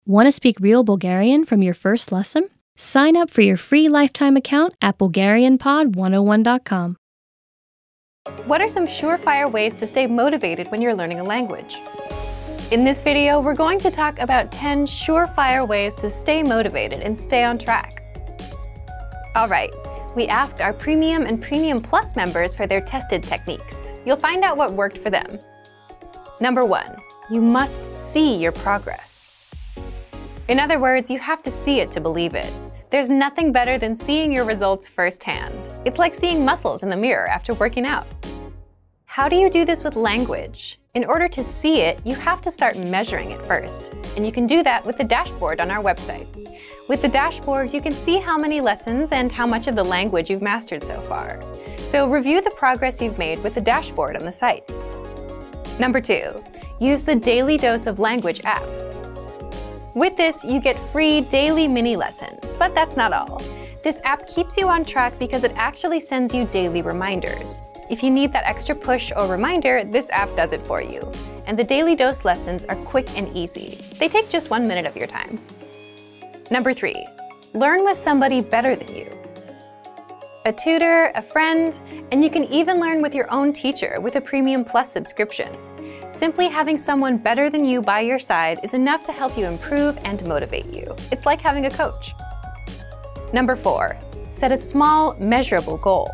Want to speak real Bulgarian from your first lesson? Sign up for your free lifetime account at BulgarianPod101.com. What are some surefire ways to stay motivated when you're learning a language? In this video, we're going to talk about 10 surefire ways to stay motivated and stay on track. All right, we asked our Premium and Premium Plus members for their tested techniques. You'll find out what worked for them. Number 1, you must see your progress. In other words, you have to see it to believe it. There's nothing better than seeing your results firsthand. It's like seeing muscles in the mirror after working out. How do you do this with language? In order to see it, you have to start measuring it first. And you can do that with the dashboard on our website. With the dashboard, you can see how many lessons and how much of the language you've mastered so far. So review the progress you've made with the dashboard on the site. Number 2, use the Daily Dose of Language app. With this, you get free daily mini lessons, but that's not all. This app keeps you on track because it actually sends you daily reminders. If you need that extra push or reminder, this app does it for you. And the Daily Dose lessons are quick and easy. They take just 1 minute of your time. Number 3, learn with somebody better than you. A tutor, a friend, and you can even learn with your own teacher with a Premium Plus subscription. Simply having someone better than you by your side is enough to help you improve and motivate you. It's like having a coach. Number 4, set a small, measurable goal.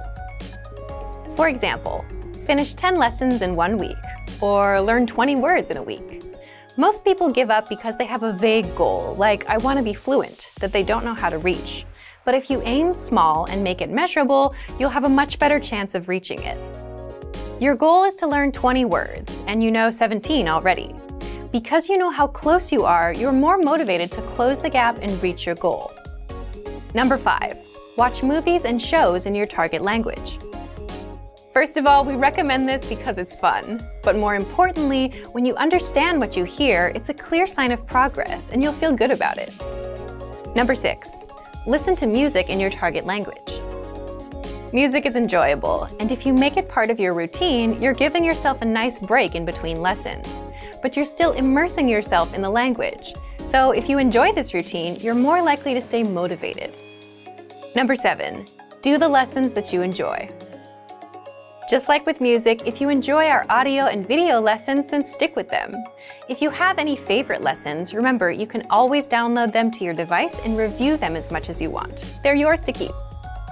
For example, finish 10 lessons in 1 week, or learn 20 words in a week. Most people give up because they have a vague goal, like I want to be fluent, that they don't know how to reach. But if you aim small and make it measurable, you'll have a much better chance of reaching it. Your goal is to learn 20 words, and you know 17 already. Because you know how close you are, you're more motivated to close the gap and reach your goal. Number 5, watch movies and shows in your target language. First of all, we recommend this because it's fun. But more importantly, when you understand what you hear, it's a clear sign of progress, and you'll feel good about it. Number 6, listen to music in your target language. Music is enjoyable, and if you make it part of your routine, you're giving yourself a nice break in between lessons. But you're still immersing yourself in the language. So if you enjoy this routine, you're more likely to stay motivated. Number 7, do the lessons that you enjoy. Just like with music, if you enjoy our audio and video lessons, then stick with them. If you have any favorite lessons, remember you can always download them to your device and review them as much as you want. They're yours to keep.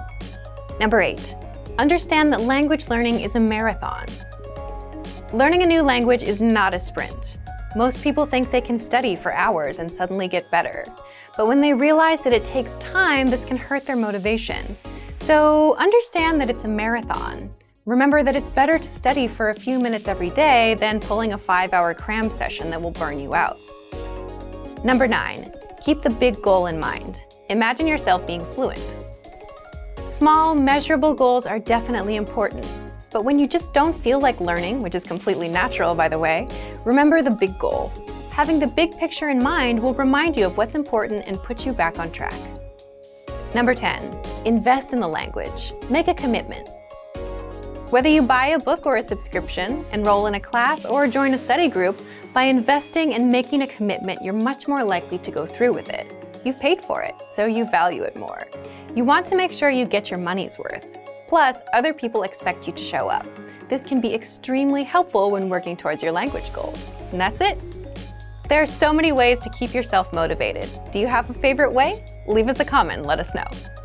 Number 8, understand that language learning is a marathon. Learning a new language is not a sprint. Most people think they can study for hours and suddenly get better. But when they realize that it takes time, this can hurt their motivation. So understand that it's a marathon. Remember that it's better to study for a few minutes every day than pulling a 5-hour cram session that will burn you out. Number 9, keep the big goal in mind. Imagine yourself being fluent. Small, measurable goals are definitely important. But when you just don't feel like learning, which is completely natural by the way, remember the big goal. Having the big picture in mind will remind you of what's important and put you back on track. Number 10, invest in the language. Make a commitment. Whether you buy a book or a subscription, enroll in a class, or join a study group, by investing and making a commitment, you're much more likely to go through with it. You've paid for it, so you value it more. You want to make sure you get your money's worth. Plus, other people expect you to show up. This can be extremely helpful when working towards your language goals. And that's it. There are so many ways to keep yourself motivated. Do you have a favorite way? Leave us a comment and let us know.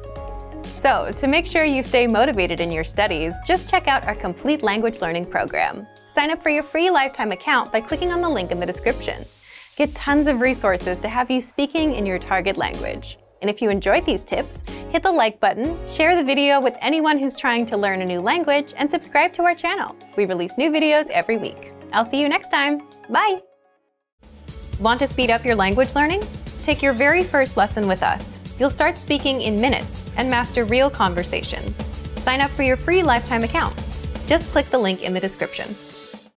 So, to make sure you stay motivated in your studies, just check out our complete language learning program. Sign up for your free lifetime account by clicking on the link in the description. Get tons of resources to have you speaking in your target language. And if you enjoyed these tips, hit the like button, share the video with anyone who's trying to learn a new language, and subscribe to our channel. We release new videos every week. I'll see you next time. Bye! Want to speed up your language learning? Take your very first lesson with us. You'll start speaking in minutes and master real conversations. Sign up for your free lifetime account. Just click the link in the description.